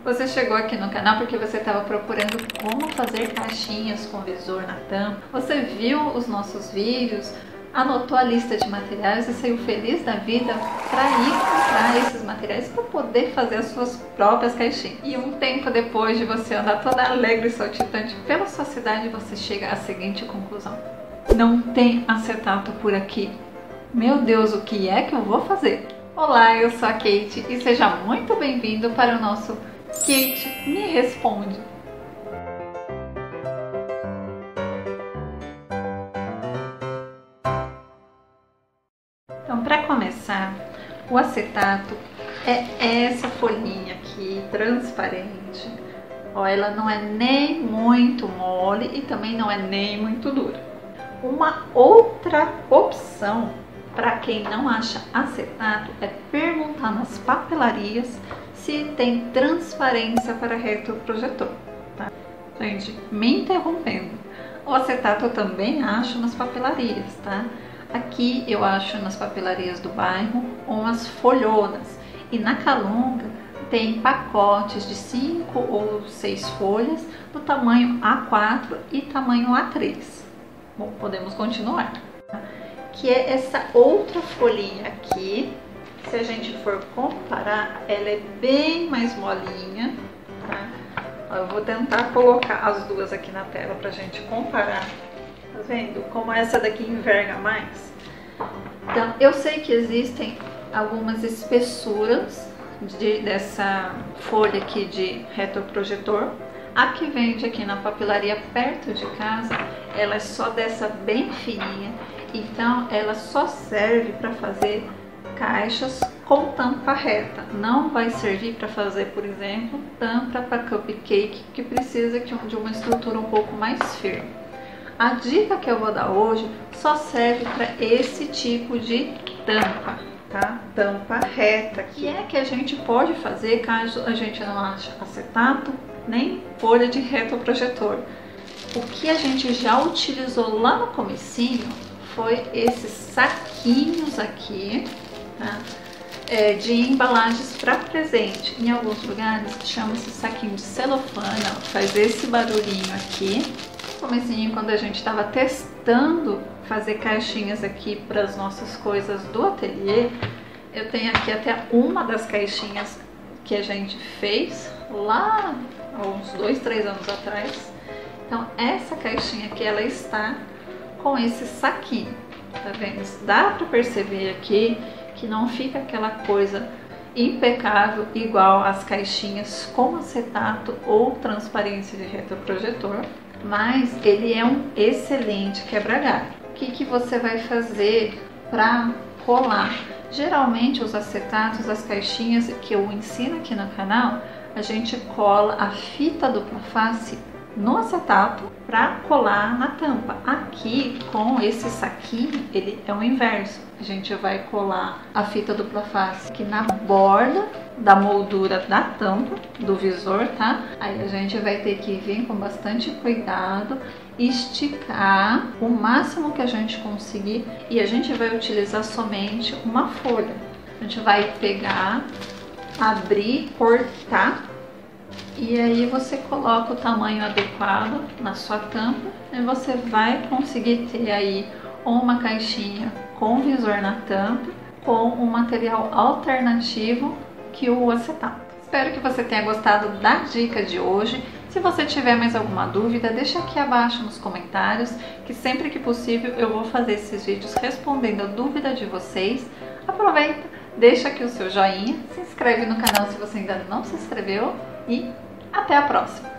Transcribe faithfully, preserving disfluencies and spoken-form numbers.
Você chegou aqui no canal porque você estava procurando como fazer caixinhas com visor na tampa. Você viu os nossos vídeos, anotou a lista de materiais e saiu feliz da vida para ir comprar esses materiais para poder fazer as suas próprias caixinhas. E um tempo depois de você andar toda alegre e saltitante pela sua cidade, você chega à seguinte conclusão: não tem acetato por aqui. Meu Deus, o que é que eu vou fazer? Olá, eu sou a Kate e seja muito bem-vindo para o nosso Kate Me Responde. Então, para começar, o acetato é essa folhinha aqui, transparente. Ó, ela não é nem muito mole e também não é nem muito dura. Uma outra opção para quem não acha acetato é perguntar nas papelarias se tem transparência para retroprojetor, tá? Gente, me interrompendo, o acetato eu também acho nas papelarias, tá? Aqui eu acho nas papelarias do bairro umas folhonas e na Calunga tem pacotes de cinco ou seis folhas do tamanho A quatro e tamanho A três. Bom, podemos continuar. Que é essa outra folhinha aqui. Se a gente for comparar, ela é bem mais molinha, tá? Eu vou tentar colocar as duas aqui na tela pra gente comparar. Tá vendo como essa daqui enverga mais? Então, eu sei que existem algumas espessuras de, dessa folha aqui de retroprojetor. A que vende aqui na papelaria perto de casa, ela é só dessa bem fininha. Então, ela só serve para fazer caixas com tampa reta. Não vai servir para fazer, por exemplo, tampa para cupcake, que precisa de uma estrutura um pouco mais firme. A dica que eu vou dar hoje só serve para esse tipo de tampa, tá? Tampa reta, que é que a gente pode fazer caso a gente não ache acetato nem folha de retroprojetor. O que a gente já utilizou lá no comecinho foi esses saquinhos aqui, tá? É, de embalagens para presente. Em alguns lugares chama esse saquinho de celofane, ó, faz esse barulhinho aqui. No comecinho, quando a gente estava testando fazer caixinhas aqui para as nossas coisas do ateliê, eu tenho aqui até uma das caixinhas que a gente fez lá há uns dois, três anos atrás. Então essa caixinha aqui, ela está com esse saquinho, tá vendo? Dá para perceber aqui que não fica aquela coisa impecável igual as caixinhas com acetato ou transparência de retroprojetor, mas ele é um excelente quebra-galho. O que que você vai fazer para colar? Geralmente os acetatos, as caixinhas que eu ensino aqui no canal, a gente cola a fita dupla face no acetato para colar na tampa. Aqui com esse saquinho, ele é o inverso. A gente vai colar a fita dupla face aqui na borda da moldura da tampa do visor, tá? Aí a gente vai ter que vir com bastante cuidado, esticar o máximo que a gente conseguir e a gente vai utilizar somente uma folha. A gente vai pegar, abrir, cortar. E aí você coloca o tamanho adequado na sua tampa e você vai conseguir ter aí uma caixinha com visor na tampa, com um material alternativo que o acetato. Espero que você tenha gostado da dica de hoje. Se você tiver mais alguma dúvida, deixa aqui abaixo nos comentários, que sempre que possível eu vou fazer esses vídeos respondendo a dúvida de vocês. Aproveita, deixa aqui o seu joinha, se inscreve no canal se você ainda não se inscreveu e até a próxima!